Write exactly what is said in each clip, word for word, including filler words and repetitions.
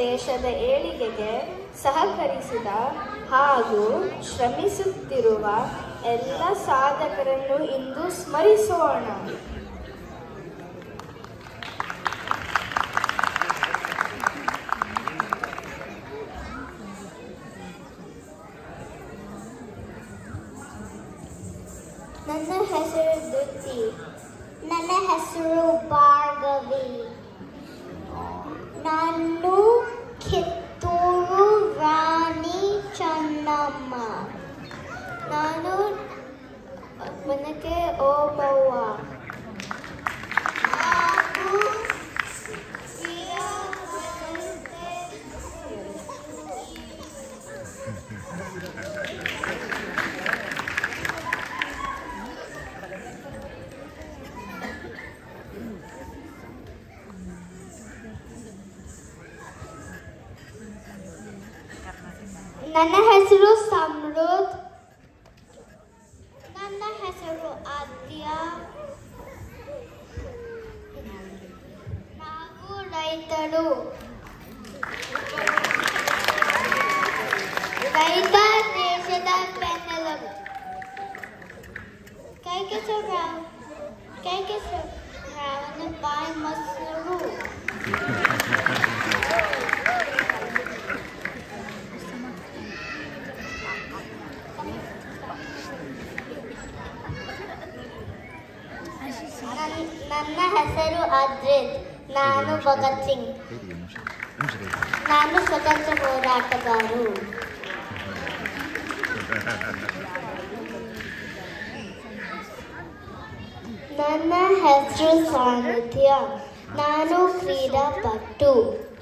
ದೇಶದ ಏಳಿಗೆಗೆ ಸಹಕರಿಸಿದ ಹಾಗೂ ಶ್ರಮಿಸುತ್ತಿರುವ ಎಲ್ಲ ಸಾಧಕರನ್ನು ಇಂದು ಸ್ಮರಿಸೋಣ. ನನ್ನ ಹೆಸರು ದುತಿ. ನನ್ನ ಹೆಸರು ಭಾರ್ಗವಿ. ನಾನು ಕಿತ್ತೂರು ರಾಣಿ ಚೆನ್ನಮ್ಮ. ನಾನು ಮನೆಗೆ ಓಬವ್ವ. ನನ್ನ ಹೆಸರು ಸಮೃದ್ಧ. ನನ್ನ ಹೆಸರು ಆದ್ಯ. ನಾವು ರೈತರು. ರೈತ ದೇಶದ ಬೆನ್ನೆಲುಬು. ಕೈ ಕೆಸರಾವ್ ಕೈ ಕೆಸರಾವನ ಬಾಯಿ ಮೊಸರು. ನನ್ನ ಹೆಸರು ಅದ್ರಿತ್. ನಾನು ಭಗತ್ ಸಿಂಗ್. ನಾನು ಸ್ವತಂತ್ರ ಹೋರಾಟಗಾರರು. ನನ್ನ ಹೆಸರು ಸಾನ್ನಿಧ್ಯ. ನಾನು ಕ್ರೀಡಾಪಟು.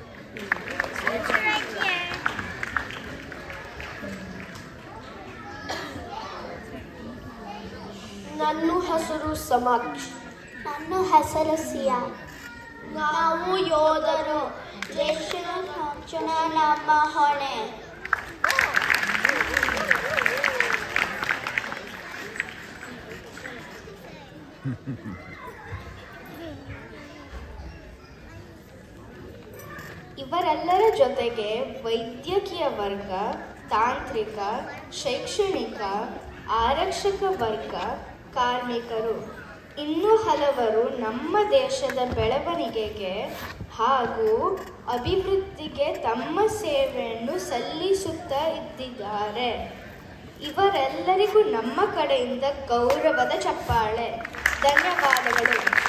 ನನ್ನ ಹೆಸರು ಸಮಕ್ಷ. ನನ್ನ ಹೆಸರು ಸಿಯಾ. ನಾವು ಯೋಧರು. ದೇಶದ ರಕ್ಷಣೆ ನಮ್ಮ ಹೊಣೆ. ಇವರೆಲ್ಲರ ಜೊತೆಗೆ ವೈದ್ಯಕೀಯ ವರ್ಗ, ತಾಂತ್ರಿಕ, ಶೈಕ್ಷಣಿಕ, ಆರಕ್ಷಕ ವರ್ಗ, ಕಾರ್ಮಿಕರು ಇನ್ನೂ ಹಲವರು ನಮ್ಮ ದೇಶದ ಬೆಳವಣಿಗೆಗೆ ಹಾಗೂ ಅಭಿವೃದ್ಧಿಗೆ ತಮ್ಮ ಸೇವೆಯನ್ನು ಸಲ್ಲಿಸುತ್ತಾ ಇದ್ದಾರೆ. ಇವರೆಲ್ಲರಿಗೂ ನಮ್ಮ ಕಡೆಯಿಂದ ಗೌರವದ ಚಪ್ಪಾಳೆ. ಧನ್ಯವಾದಗಳು.